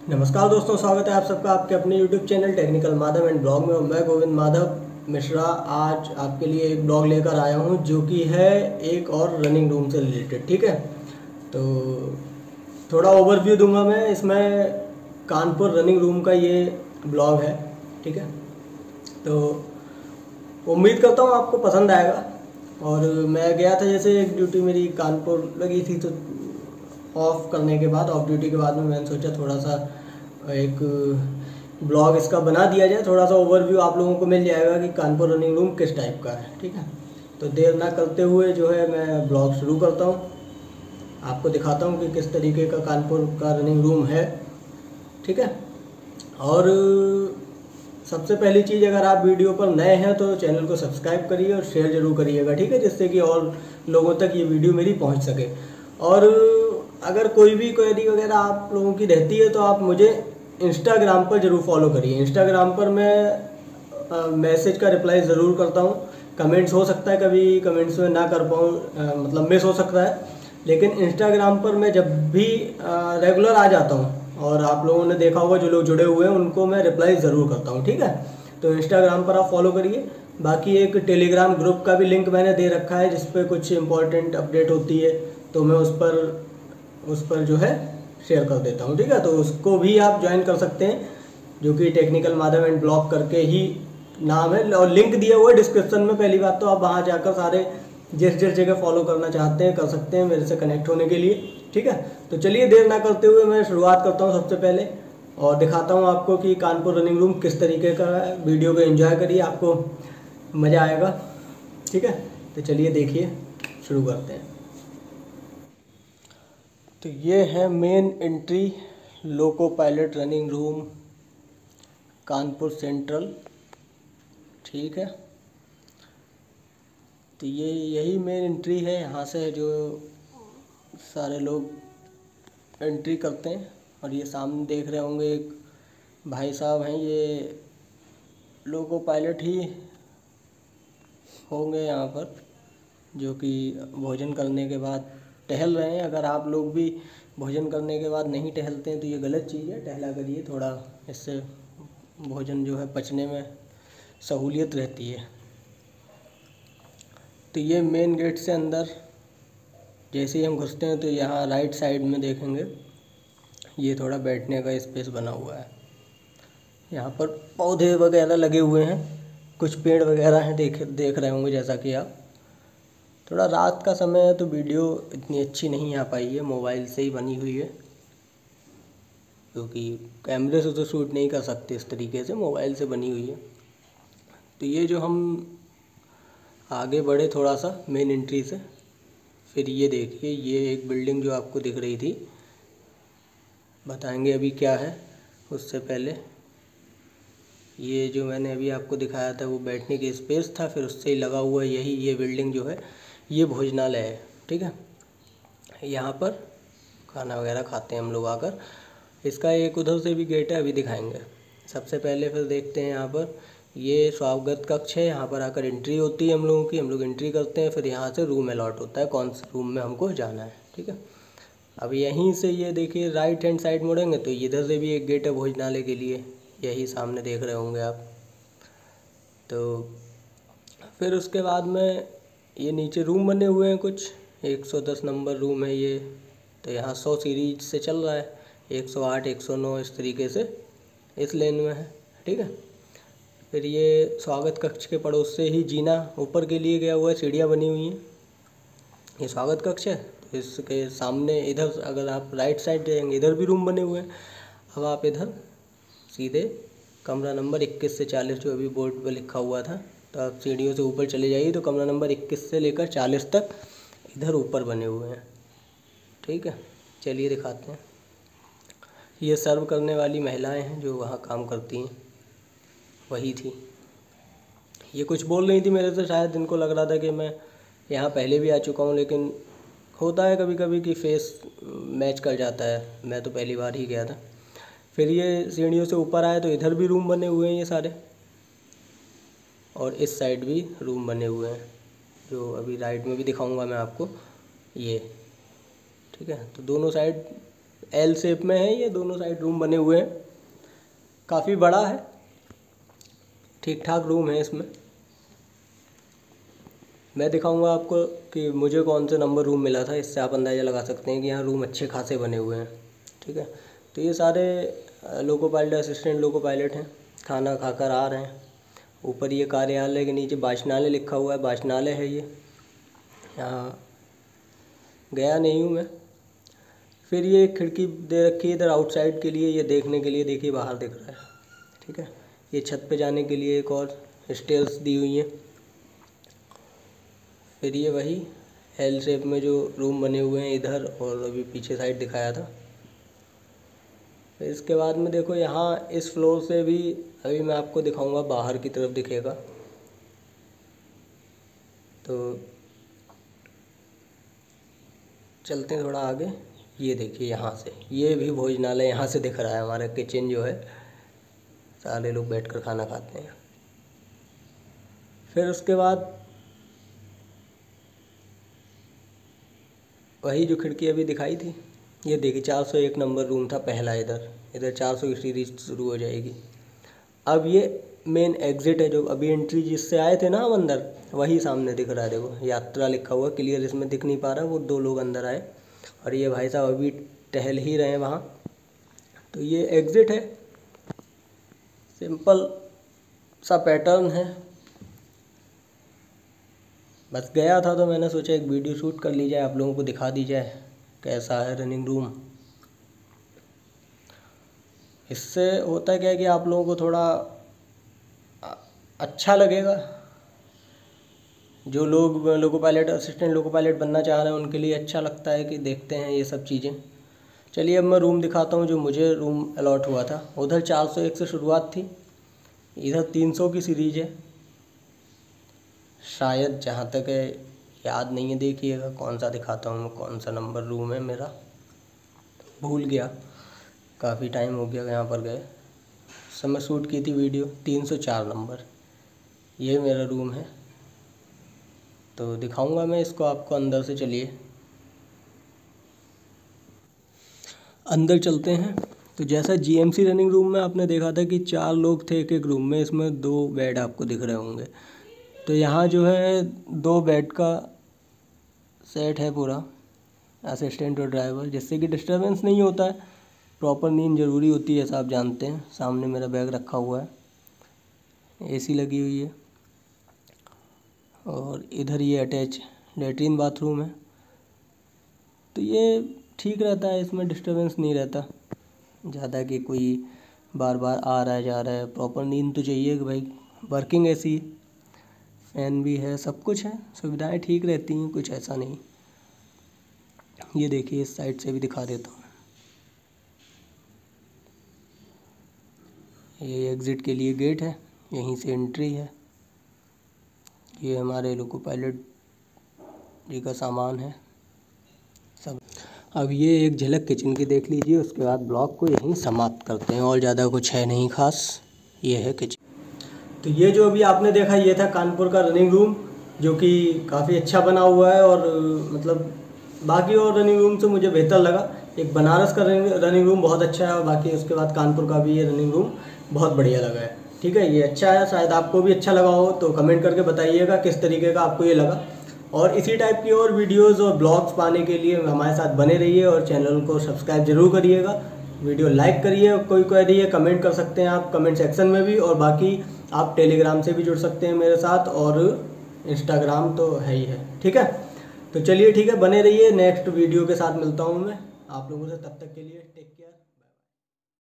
नमस्कार दोस्तों, स्वागत है आप सबका आपके अपने YouTube channel technical Madhav and blog में। मैं गोविंद माधव मिश्रा आज आपके लिए एक ब्लॉग लेकर आया हूं जो कि है एक और रनिंग रूम से रिलेटेड। ठीक है, तो थोड़ा ओवरव्यू दूंगा मैं इसमें। कानपुर रनिंग रूम का ये ब्लॉग है। ठीक है, तो उम्मीद करता हूँ आपको पसंद आएगा। और मैं गया था, जैसे एक ड्यूटी मेरी कानपुर लगी थी, तो ऑफ करने के बाद, ऑफ ड्यूटी के बाद में मैंने सोचा थोड़ा सा एक ब्लॉग इसका बना दिया जाए। थोड़ा सा ओवरव्यू आप लोगों को मिल जाएगा कि कानपुर रनिंग रूम किस टाइप का है। ठीक है, तो देर ना करते हुए जो है मैं ब्लॉग शुरू करता हूँ। आपको दिखाता हूँ कि किस तरीके का कानपुर का रनिंग रूम है। ठीक है, और सबसे पहली चीज़, अगर आप वीडियो पर नए हैं तो चैनल को सब्सक्राइब करिए और शेयर जरूर करिएगा। ठीक है, जिससे कि और लोगों तक ये वीडियो मेरी पहुंच सके। और अगर कोई भी क्वेरी वगैरह आप लोगों की रहती है तो आप मुझे इंस्टाग्राम पर ज़रूर फॉलो करिए। इंस्टाग्राम पर मैं मैसेज का रिप्लाई ज़रूर करता हूँ। कमेंट्स हो सकता है कभी कमेंट्स में ना कर पाऊँ, मतलब मिस हो सकता है, लेकिन इंस्टाग्राम पर मैं जब भी रेगुलर आ जाता हूँ, और आप लोगों ने देखा होगा जो लोग जुड़े हुए हैं उनको मैं रिप्लाई ज़रूर करता हूँ। ठीक है, तो इंस्टाग्राम पर आप फॉलो करिए। बाकी एक टेलीग्राम ग्रुप का भी लिंक मैंने दे रखा है जिस पर कुछ इंपॉर्टेंट अपडेट होती है, तो मैं उस पर जो है शेयर कर देता हूँ। ठीक है, तो उसको भी आप ज्वाइन कर सकते हैं, जो कि टेक्निकल माधव एंड ब्लॉग करके ही नाम है, और लिंक दिया हुआ है डिस्क्रिप्शन में। पहली बात तो आप वहाँ जाकर सारे जिस जिस जगह फॉलो करना चाहते हैं कर सकते हैं मेरे से कनेक्ट होने के लिए। ठीक है, तो चलिए देर ना करते हुए मैं शुरुआत करता हूँ सबसे पहले, और दिखाता हूँ आपको कि कानपुर रनिंग रूम किस तरीके का है। वीडियो को एंजॉय करिए, आपको मज़ा आएगा। ठीक है, तो चलिए देखिए, शुरू करते हैं। तो ये है main entry, loco pilot running room, Kanpur central. ठीक है, तो ये यही मेन एंट्री है। यहाँ से जो सारे लोग एंट्री करते हैं। और ये सामने देख रहे होंगे एक भाई साहब हैं, ये लोको पायलट ही होंगे यहाँ पर, जो कि भोजन करने के बाद टहल रहे हैं। अगर आप लोग भी भोजन करने के बाद नहीं टहलते हैं तो ये गलत चीज़ है, टहला करिए थोड़ा, इससे भोजन जो है पचने में सहूलियत रहती है। तो ये मेन गेट से अंदर जैसे ही हम घुसते हैं तो यहाँ राइट साइड में देखेंगे ये थोड़ा बैठने का स्पेस बना हुआ है। यहाँ पर पौधे वगैरह लगे हुए हैं, कुछ पेड़ वगैरह हैं, देख रहे होंगे जैसा कि आप। थोड़ा रात का समय है तो वीडियो इतनी अच्छी नहीं आ पाई है, मोबाइल से ही बनी हुई है, क्योंकि कैमरे से तो शूट नहीं कर सकते इस तरीके से, मोबाइल से बनी हुई है। तो ये जो हम आगे बढ़े थोड़ा सा मेन एंट्री से, फिर ये देखिए, ये एक बिल्डिंग जो आपको दिख रही थी, बताएंगे अभी क्या है। उससे पहले ये जो मैंने अभी आपको दिखाया था वो बैठने की स्पेस था, फिर उससे ही लगा हुआ यही ये बिल्डिंग जो है ये भोजनालय है। ठीक है, यहाँ पर खाना वगैरह खाते हैं हम लोग आकर। इसका एक उधर से भी गेट है, अभी दिखाएंगे। सबसे पहले फिर देखते हैं यहाँ पर ये स्वागत कक्ष है, यहाँ पर आकर एंट्री होती है हम लोगों की, हम लोग एंट्री करते हैं, फिर यहाँ से रूम अलॉट होता है कौन से रूम में हमको जाना है। ठीक है, अब यहीं से ये देखिए राइट हैंड साइड मुड़ेंगे तो इधर से भी एक गेट है भोजनालय के लिए, यही सामने देख रहे होंगे आप। तो फिर उसके बाद में ये नीचे रूम बने हुए हैं कुछ, 110 नंबर रूम है ये। तो यहाँ 100 सीरीज से चल रहा है, 108 109 इस तरीके से इस लेन में है। ठीक है, फिर ये स्वागत कक्ष के पड़ोस से ही जीना ऊपर के लिए गया हुआ है, सीढ़ियाँ बनी हुई हैं। ये स्वागत कक्ष है, तो इसके सामने इधर अगर आप राइट साइड जाएंगे इधर भी रूम बने हुए हैं। अब आप इधर सीधे कमरा नंबर 21 से 40 जो अभी बोर्ड पर लिखा हुआ था, तो आप सीढ़ियों से ऊपर चले जाइए तो कमरा नंबर 21 से लेकर 40 तक इधर ऊपर बने हुए हैं। ठीक है, चलिए दिखाते हैं। ये सर्व करने वाली महिलाएं हैं जो वहाँ काम करती हैं, वही थी। ये कुछ बोल रही थी मेरे से, शायद इनको लग रहा था कि मैं यहाँ पहले भी आ चुका हूँ, लेकिन होता है कभी कभी कि फेस मैच कर जाता है, मैं तो पहली बार ही गया था। फिर ये सीढ़ियों से ऊपर आए तो इधर भी रूम बने हुए हैं ये सारे, और इस साइड भी रूम बने हुए हैं जो अभी राइट में भी दिखाऊंगा मैं आपको ये। ठीक है, तो दोनों साइड एल शेप में है, ये दोनों साइड रूम बने हुए हैं, काफ़ी बड़ा है, ठीक ठाक रूम है इसमें। मैं दिखाऊंगा आपको कि मुझे कौन सा नंबर रूम मिला था, इससे आप अंदाज़ा लगा सकते हैं कि यहाँ रूम अच्छे खासे बने हुए हैं। ठीक है, तो ये सारे loco pilot, assistant loco pilot हैं, खाना खाकर आ रहे हैं। ऊपर ये कार्यालय के नीचे वाचनालय लिखा हुआ है, वाचनालय है ये, यहाँ गया नहीं हूँ मैं। फिर ये खिड़की दे रखी है इधर आउटसाइड के लिए, ये देखने के लिए, देखिए बाहर दिख रहा है। ठीक है, ये छत पे जाने के लिए एक और स्टेयर्स दी हुई हैं। फिर ये वही एल शेप में जो रूम बने हुए हैं इधर, और अभी पीछे साइड दिखाया था। फिर इसके बाद में देखो यहाँ इस फ्लोर से भी अभी मैं आपको दिखाऊंगा, बाहर की तरफ दिखेगा। तो चलते हैं थोड़ा आगे, ये देखिए यहाँ से, ये भी भोजनालय यहाँ से दिख रहा है। हमारा किचन जो है, सारे लोग बैठकर खाना खाते हैं। फिर उसके बाद वही जो खिड़की अभी दिखाई थी, ये देखिए 401 नंबर रूम था पहला, इधर 400 की सीरीज शुरू हो जाएगी। अब ये मेन एग्ज़िट है, जो अभी एंट्री जिससे आए थे ना हम अंदर, वही सामने दिख रहा है। देखो यात्रा लिखा हुआ, क्लियर इसमें दिख नहीं पा रहा, वो 2 लोग अंदर आए और ये भाई साहब अभी टहल ही रहे हैं वहाँ। तो ये एग्ज़िट है, सिंपल सा पैटर्न है। बस गया था तो मैंने सोचा एक वीडियो शूट कर ली जाए, आप लोगों को दिखा दी जाए कैसा है रनिंग रूम। इससे होता क्या है कि आप लोगों को थोड़ा अच्छा लगेगा। जो लोग loco pilot, assistant loco pilot बनना चाह रहे हैं, उनके लिए अच्छा लगता है कि देखते हैं ये सब चीज़ें। चलिए अब मैं रूम दिखाता हूँ, जो मुझे रूम अलॉट हुआ था। उधर 401 से शुरुआत थी, इधर 300 की सीरीज है शायद, जहाँ तक है याद नहीं है। देखिएगा कौन सा दिखाता हूँ मैं, कौन सा नंबर रूम है मेरा, भूल गया, काफ़ी टाइम हो गया यहाँ पर गए। समय शूट की थी वीडियो, 304 नंबर ये मेरा रूम है। तो दिखाऊंगा मैं इसको आपको अंदर से। चलिए अंदर चलते हैं। तो जैसा जीएमसी रनिंग रूम में आपने देखा था कि 4 लोग थे एक एक रूम में, इसमें 2 बेड आपको दिख रहे होंगे। तो यहाँ जो है 2 बेड का सेट है पूरा, असिस्टेंट और ड्राइवर, जिससे कि डिस्टर्बेंस नहीं होता है। प्रॉपर नींद ज़रूरी होती है, ऐसा आप जानते हैं। सामने मेरा बैग रखा हुआ है, एसी लगी हुई है, और इधर ये अटैच लेटरिन बाथरूम है। तो ये ठीक रहता है, इसमें डिस्टर्बेंस नहीं रहता ज़्यादा कि कोई बार बार आ रहा है जा रहा है। प्रॉपर नींद तो चाहिए कि भाई, वर्किंग एसी, फैन भी है, सब कुछ है, सुविधाएं ठीक रहती हैं, कुछ ऐसा नहीं। ये देखिए इस साइड से भी दिखा देता हूँ, ये एग्ज़िट के लिए गेट है, यहीं से एंट्री है। ये हमारे लोको पायलट जी का सामान है सब। अब ये एक झलक किचन की देख लीजिए, उसके बाद ब्लॉग को यहीं समाप्त करते हैं, और ज़्यादा कुछ है नहीं खास, ये है किचन। तो ये जो अभी आपने देखा, ये था कानपुर का रनिंग रूम, जो कि काफ़ी अच्छा बना हुआ है, और मतलब बाकी और रनिंग रूम से मुझे बेहतर लगा। एक बनारस का रनिंग रूम बहुत अच्छा है, और बाकी उसके बाद कानपुर का भी ये रनिंग रूम बहुत बढ़िया लगा है। ठीक है, ये अच्छा है, शायद आपको भी अच्छा लगा हो, तो कमेंट करके बताइएगा किस तरीके का आपको ये लगा। और इसी टाइप की और वीडियोस और ब्लॉग्स पाने के लिए हमारे साथ बने रहिए, और चैनल को सब्सक्राइब जरूर करिएगा, वीडियो लाइक करिए। कोई क्वेरी है कमेंट कर सकते हैं आप कमेंट सेक्शन में भी, और बाकी आप टेलीग्राम से भी जुड़ सकते हैं मेरे साथ, और इंस्टाग्राम तो है ही है। ठीक है, तो चलिए ठीक है, बने रहिए। नेक्स्ट वीडियो के साथ मिलता हूँ मैं आप लोगों से, तब तक के लिए टेक केयर।